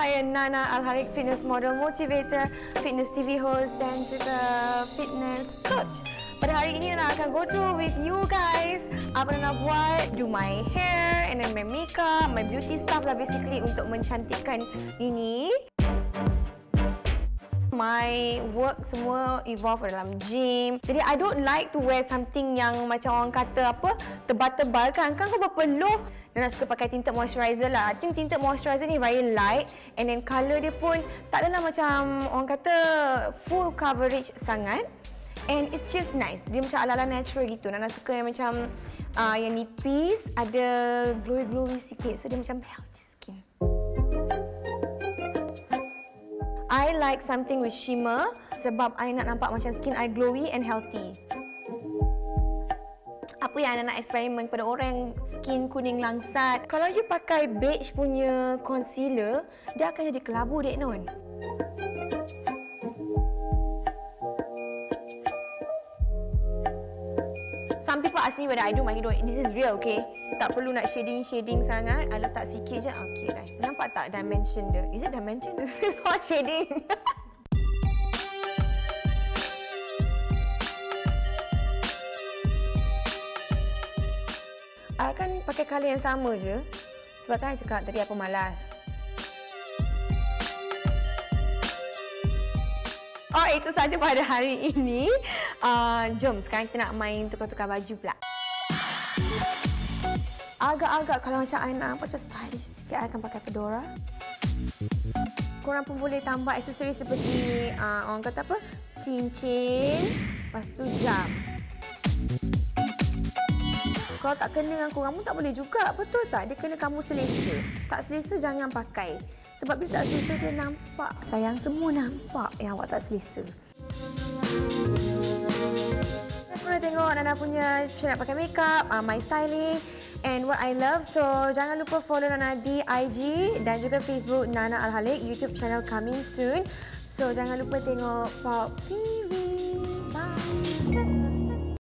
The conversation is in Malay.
saya Nana Al-Harik, fitness model, motivator, fitness TV host dan juga fitness coach. Pada hari ini Nana akan go through with you guys apa Nana buat, do my hair and then my makeup, my beauty stuff lah basically untuk mencantikkan ini. My work semua evolve dalam gym. Jadi I don't like to wear something yang macam orang kata apa, tebal-tebal kan. Kan kau berpeluh. Dan nak suka pakai tinted moisturizer lah. I think tinted moisturizer ni very light and then colour dia pun tak adalah macam orang kata full coverage sangat. And it's just nice. Dia macam ala-ala natural gitu. Nana suka yang macam yang nipis, ada glowy-glowy sikit. So dia macam healthy skin. I like something with shimmer sebab I nak nampak macam skin I glowy and healthy. Apa yang Anda nak eksperimen pada orang yang skin kuning langsat? Kalau you pakai beige punya concealer, dia akan jadi kelabu dek non. Some people ask me whether I do my hidung. This is real, okay? Tak perlu nak shading sangat. I letak sikit je. Okay dah. Nampak tak dimension dia? Is it dimension? Or shading? I akan pakai colour yang sama je. Sebab kan I cakap tadi apa malas. Oh, itu saja pada hari ini. Jom sekarang kita nak main tukar-tukar baju pula. Agak-agak kalau macam I nak macam stylish sikit, I akan pakai fedora. Korang pun boleh tambah aksesori seperti orang kata apa? Cincin, lepas tu jam. Kalau tak kena dengan korang pun tak boleh juga, betul tak? Dia kena kamu selesa. Tak selesa jangan pakai. Sebab bila tak selesa dia nampak. Sayang, semua nampak yang awak tak selesa. Semua tengok Nana punya cara nak pakai makeup, my styling and what I love. So jangan lupa follow Nana di IG dan juga Facebook Nana Al-Harik, YouTube channel coming soon. So jangan lupa tengok Pop TV. Bye.